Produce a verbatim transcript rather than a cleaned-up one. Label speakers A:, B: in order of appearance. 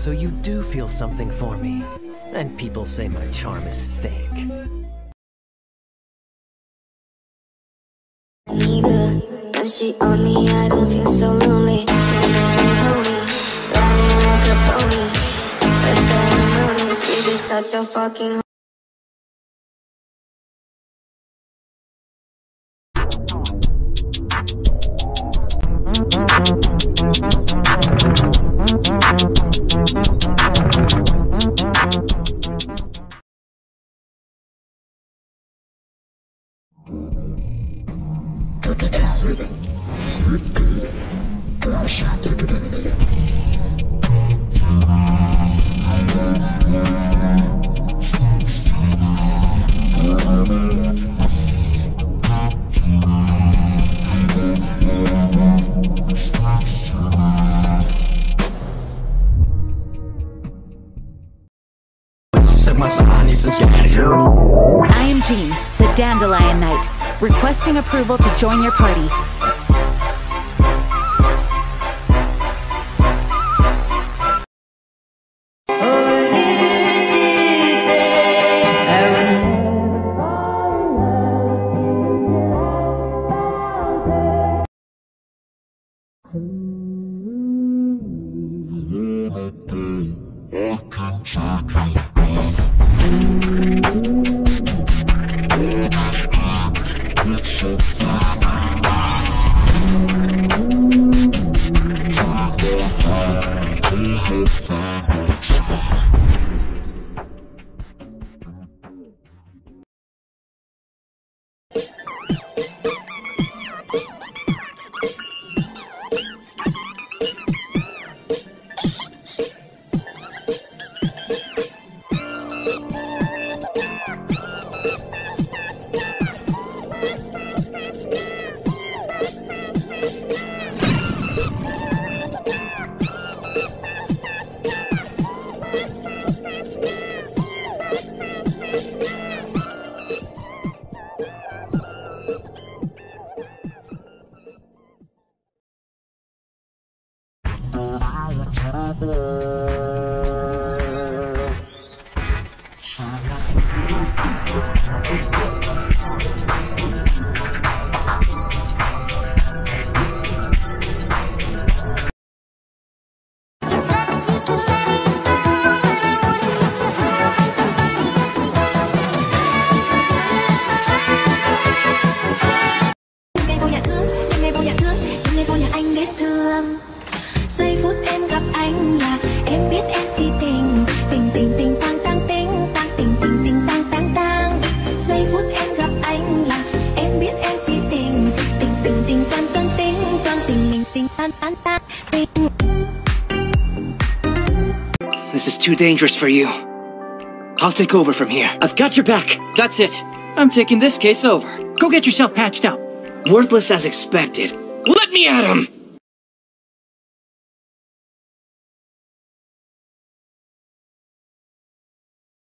A: So you do feel something for me. And people say my charm is fake.
B: I need her, when she on me, I don't feel so lonely. Don't make me holy, ride me like a pony. First ceremonies, we just such a fucking.
C: I am Jean, the Dandelion Knight, requesting approval to join your party.
B: Giây phút em gặp anh là em biết em si tình, tình tình tình tang tang tình tang tình tình tình tang tang tang. Giây phút em gặp anh là em biết em si tình, tình tình tình tang tang tình tang tình tình tình tang tang tang tình.
D: This is too dangerous for you. I'll take over from here. I've got your back. That's it. I'm taking this case over. Go get yourself patched up. Worthless as expected. Let me at him!